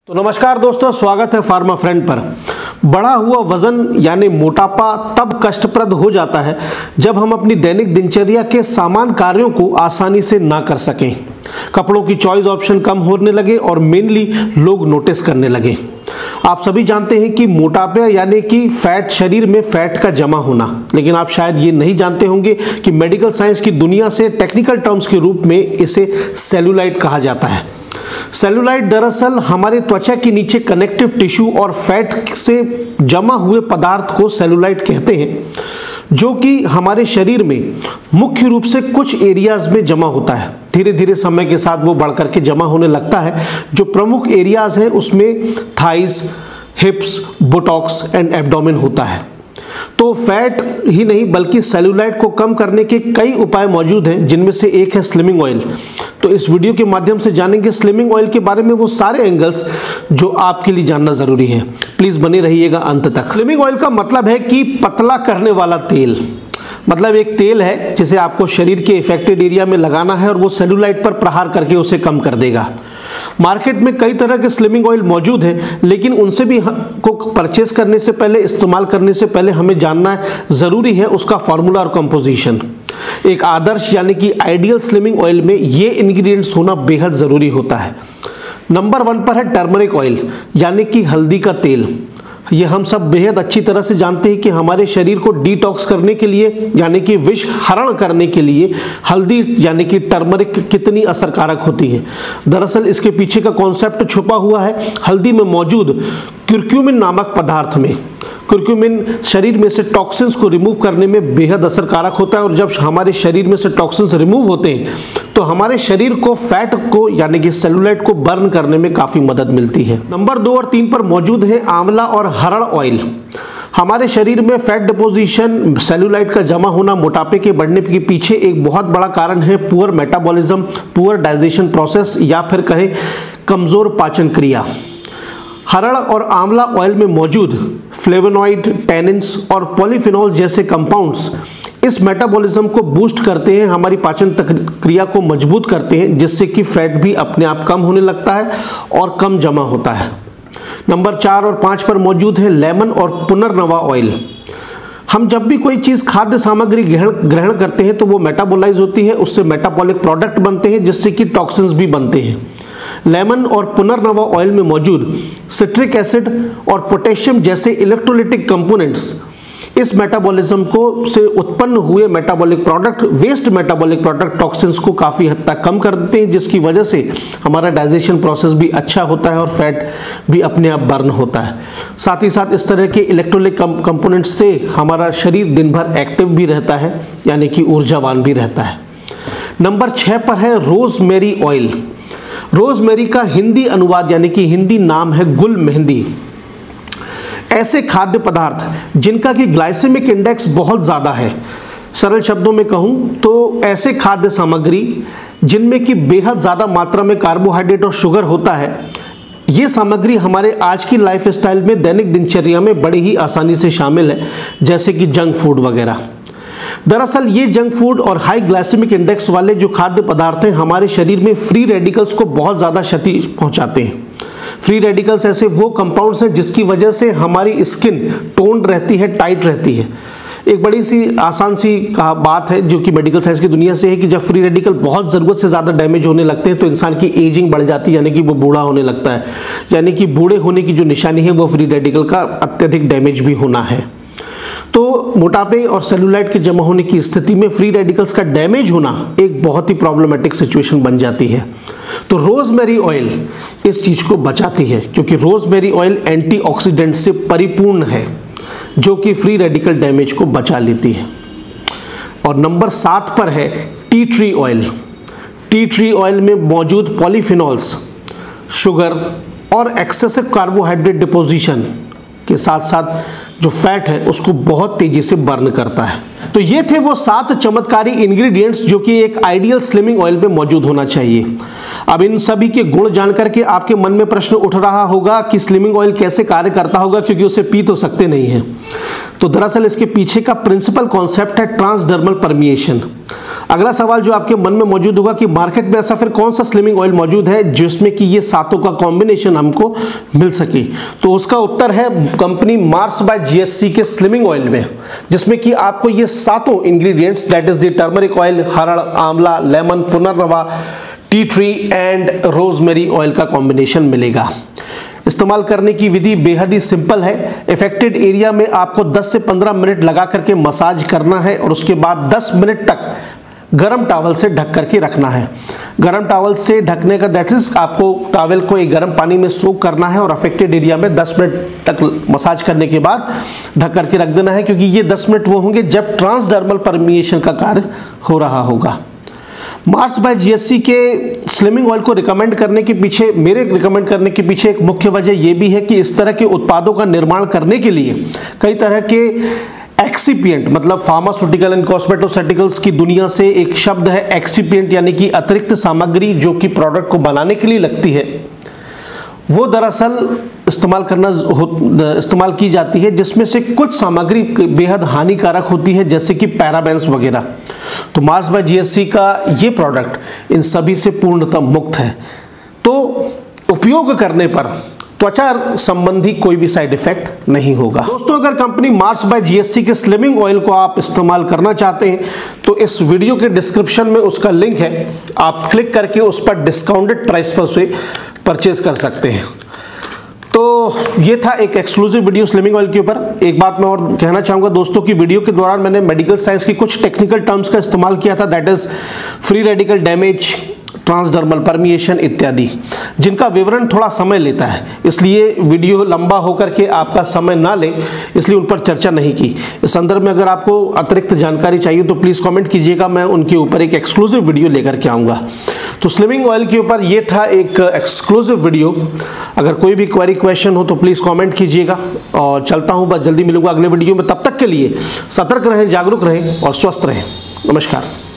तो नमस्कार दोस्तों, स्वागत है फार्मा फ्रेंड पर। बढ़ा हुआ वजन यानी मोटापा तब कष्टप्रद हो जाता है जब हम अपनी दैनिक दिनचर्या के सामान्य कार्यों को आसानी से ना कर सकें, कपड़ों की चॉइस ऑप्शन कम होने लगे और मेनली लोग नोटिस करने लगे। आप सभी जानते हैं कि मोटापा यानी कि फैट, शरीर में फैट का जमा होना, लेकिन आप शायद ये नहीं जानते होंगे कि मेडिकल साइंस की दुनिया से टेक्निकल टर्म्स के रूप में इसे सेलुलाइट कहा जाता है। सेलुलाइट दरअसल हमारे त्वचा के नीचे कनेक्टिव टिश्यू और फैट से जमा हुए पदार्थ को सेलुलाइट कहते हैं, जो कि हमारे शरीर में मुख्य रूप से कुछ एरियाज में जमा होता है। धीरे धीरे समय के साथ वो बढ़ करके जमा होने लगता है। जो प्रमुख एरियाज हैं उसमें thighs, hips, buttocks and abdomen होता है। तो फैट ही नहीं बल्कि सेलुलाइट को कम करने के कई उपाय मौजूद हैं, जिनमें से एक है स्लिमिंग ऑयल। तो इस वीडियो के माध्यम से जानेंगे स्लिमिंग ऑयल के बारे में वो सारे एंगल्स जो आपके लिए जानना जरूरी है। प्लीज बने रहिएगा अंत तक। स्लिमिंग ऑयल का मतलब है कि पतला करने वाला तेल। मतलब एक तेल है जिसे आपको शरीर के इफेक्टेड एरिया में लगाना है और वो सेलुलाइट पर प्रहार करके उसे कम कर देगा। मार्केट में कई तरह के स्लिमिंग ऑयल मौजूद हैं, लेकिन उनसे भी को परचेस करने से पहले, इस्तेमाल करने से पहले हमें जानना ज़रूरी है उसका फार्मूला और कंपोजिशन। एक आदर्श यानी कि आइडियल स्लिमिंग ऑयल में ये इंग्रेडिएंट्स होना बेहद ज़रूरी होता है। नंबर 1 पर है टर्मरिक ऑयल यानी कि हल्दी का तेल। ये हम सब बेहद अच्छी तरह से जानते हैं कि हमारे शरीर को डिटॉक्स करने के लिए यानी कि विष हरण करने के लिए हल्दी यानी कि टर्मरिक कितनी असरकारक होती है। दरअसल इसके पीछे का कॉन्सेप्ट छुपा हुआ है हल्दी में मौजूद क्यूरक्यूमिन नामक पदार्थ में। क्यूरक्यूमिन शरीर में से टॉक्सिन्स को रिमूव करने में बेहद असरकारक होता है और जब हमारे शरीर में से टॉक्सिन्स रिमूव होते हैं तो हमारे शरीर को फैट को यानी कि सेलुलाइट को बर्न करने में काफ़ी मदद मिलती है। नंबर 2 और 3 पर मौजूद है आंवला और हरड़ ऑयल। हमारे शरीर में फैट डिपोजिशन, सेलुलाइट का जमा होना, मोटापे के बढ़ने के पीछे एक बहुत बड़ा कारण है poor metabolism, poor digestion process या फिर कहें कमज़ोर पाचन क्रिया। हरड़ और आंवला ऑयल में मौजूद फ्लेवोनॉइड, टैनिन्स और पॉलीफिनॉल जैसे कंपाउंड्स इस मेटाबॉलिज्म को बूस्ट करते हैं, हमारी पाचन क्रिया को मजबूत करते हैं, जिससे कि फैट भी अपने आप कम होने लगता है और कम जमा होता है। नंबर 4 और 5 पर मौजूद है लेमन और पुनर्नवा ऑयल। हम जब भी कोई चीज़, खाद्य सामग्री ग्रहण करते हैं तो वो मेटाबोलाइज होती है, उससे मेटाबॉलिक प्रोडक्ट बनते हैं जिससे कि टॉक्सिन्स भी बनते हैं। लेमन और पुनर्नवा ऑयल में मौजूद सिट्रिक एसिड और पोटेशियम जैसे इलेक्ट्रोलाइटिक कंपोनेंट्स इस मेटाबॉलिज्म को से उत्पन्न हुए metabolic product, waste metabolic product toxins को काफ़ी हद तक कम कर देते हैं, जिसकी वजह से हमारा डाइजेशन प्रोसेस भी अच्छा होता है और फैट भी अपने आप बर्न होता है। साथ ही साथ इस तरह के इलेक्ट्रोलाइट कंपोनेंट्स से हमारा शरीर दिन भर एक्टिव भी रहता है यानी कि ऊर्जावान भी रहता है। नंबर 6 पर है रोजमेरी ऑयल। रोजमेरी का हिंदी अनुवाद यानी कि हिंदी नाम है गुल मेहंदी। ऐसे खाद्य पदार्थ जिनका कि ग्लाइसेमिक इंडेक्स बहुत ज़्यादा है, सरल शब्दों में कहूँ तो ऐसे खाद्य सामग्री जिनमें कि बेहद ज़्यादा मात्रा में कार्बोहाइड्रेट और शुगर होता है, ये सामग्री हमारे आज की लाइफ स्टाइल में, दैनिक दिनचर्या में बड़ी ही आसानी से शामिल है, जैसे कि जंक फूड वगैरह। दरअसल ये जंक फूड और हाई ग्लाइसेमिक इंडेक्स वाले जो खाद्य पदार्थ हैं हमारे शरीर में फ्री रेडिकल्स को बहुत ज़्यादा क्षति पहुंचाते हैं। फ्री रेडिकल्स ऐसे वो कंपाउंड्स हैं जिसकी वजह से हमारी स्किन टोन्ड रहती है, टाइट रहती है। एक बड़ी सी आसान सी बात है जो कि मेडिकल साइंस की दुनिया से है कि जब फ्री रेडिकल बहुत ज़रूरत से ज़्यादा डैमेज होने लगते हैं तो इंसान की एजिंग बढ़ जाती है, यानी कि वो बूढ़ा होने लगता है। यानी कि बूढ़े होने की जो निशानी है वो फ्री रेडिकल का अत्यधिक डैमेज भी होना है। तो मोटापे और सेलुलाइट के जमा होने की स्थिति में फ्री रेडिकल्स का डैमेज होना एक बहुत ही प्रॉब्लमेटिक सिचुएशन बन जाती है। तो रोजमेरी ऑयल इस चीज़ को बचाती है, क्योंकि रोजमेरी ऑयल एंटीऑक्सीडेंट से परिपूर्ण है जो कि फ्री रेडिकल डैमेज को बचा लेती है। और नंबर 7 पर है tea tree oil. Tea tree oil में मौजूद पॉलीफिनॉल्स शुगर और एक्सेसिव कार्बोहाइड्रेट डिपोजिशन के साथ साथ जो फैट है उसको बहुत तेजी से बर्न करता है। तो ये थे वो 7 चमत्कारी इंग्रेडिएंट्स जो कि एक आइडियल स्लिमिंग ऑयल में मौजूद होना चाहिए। अब इन सभी के गुण जानकर के आपके मन में प्रश्न उठ रहा होगा कि स्लिमिंग ऑयल कैसे कार्य करता होगा, क्योंकि उसे पी तो सकते नहीं हैं। तो दरअसल इसके पीछे का प्रिंसिपल कॉन्सेप्ट है ट्रांसडर्मल परमिएशन। अगला सवाल जो आपके मन में मौजूद होगा कि मार्केट में ऐसा फिर कौन सा स्लिमिंग ऑयल मौजूद है जिसमें कि ये सातों का कॉम्बिनेशन हमको मिल सके, तो उसका उत्तर है कंपनी मार्स बाय जीएससी के स्लिमिंग ऑयल में, जिसमें कि आपको ये सातों ingredients that is the turmeric oil, हरड़, आंवला, लेमन, पुनर्नवा, tea tree and rosemary oil का कॉम्बिनेशन मिलेगा। इस्तेमाल करने की विधि बेहद ही सिंपल है। इफेक्टेड एरिया में आपको 10 से 15 मिनट लगा करके मसाज करना है और उसके बाद 10 मिनट तक गरम टॉवल से ढक करके रखना है। गरम टॉवल से ढकने का दैट इज आपको टॉवल को एक गरम पानी में सोक करना है और अफेक्टेड एरिया में 10 मिनट तक मसाज करने के बाद ढक करके रख देना है, क्योंकि ये 10 मिनट वो होंगे जब ट्रांसडर्मल परमिएशन का कार्य हो रहा होगा। मार्स बाय जीएससी के स्लिमिंग ऑयल को रिकमेंड करने के पीछे, मेरे रिकमेंड करने के पीछे एक मुख्य वजह यह भी है कि इस तरह के उत्पादों का निर्माण करने के लिए कई तरह के एक्सिपिएंट, मतलब फार्मास्यूटिकल एंड कॉस्मेटोसेटिकल्स की दुनिया से एक शब्द है एक्सिपिएंट, यानी कि अतिरिक्त सामग्री जो कि प्रोडक्ट को बनाने के लिए लगती है, वो दरअसल इस्तेमाल की जाती है, जिसमें से कुछ सामग्री बेहद हानिकारक होती है जैसे कि पैराबेन्स वगैरह। तो मार्स बाय जीएससी का ये प्रोडक्ट इन सभी से पूर्णतः मुक्त है। तो उपयोग करने पर त्वचा संबंधी कोई भी साइड इफेक्ट नहीं होगा। दोस्तों, अगर कंपनी मार्स बाय जीएससी के स्लिमिंग ऑयल को आप इस्तेमाल करना चाहते हैं तो इस वीडियो के डिस्क्रिप्शन में उसका लिंक है, आप क्लिक करके उस पर डिस्काउंटेड प्राइस पर उसे परचेज कर सकते हैं। तो ये था एक एक्सक्लूसिव वीडियो स्लिमिंग ऑयल के ऊपर। एक बात मैं और कहना चाहूँगा दोस्तों की वीडियो के दौरान मैंने मेडिकल साइंस की कुछ टेक्निकल टर्म्स का इस्तेमाल किया था, that is free radical damage, transdermal permeation इत्यादि, जिनका विवरण थोड़ा समय लेता है, इसलिए वीडियो लंबा होकर के आपका समय ना ले, इसलिए उन पर चर्चा नहीं की। इस संदर्भ में अगर आपको अतिरिक्त जानकारी चाहिए तो प्लीज़ कमेंट कीजिएगा, मैं उनके ऊपर एक एक्सक्लूसिव वीडियो लेकर के आऊँगा। तो स्लिमिंग ऑयल के ऊपर ये था एक एक्सक्लूसिव वीडियो। अगर कोई भी क्वेरी क्वेश्चन हो तो प्लीज़ कमेंट कीजिएगा और चलता हूँ, बस जल्दी मिलूंगा अगले वीडियो में। तब तक के लिए सतर्क रहें, जागरूक रहें और स्वस्थ रहें। नमस्कार।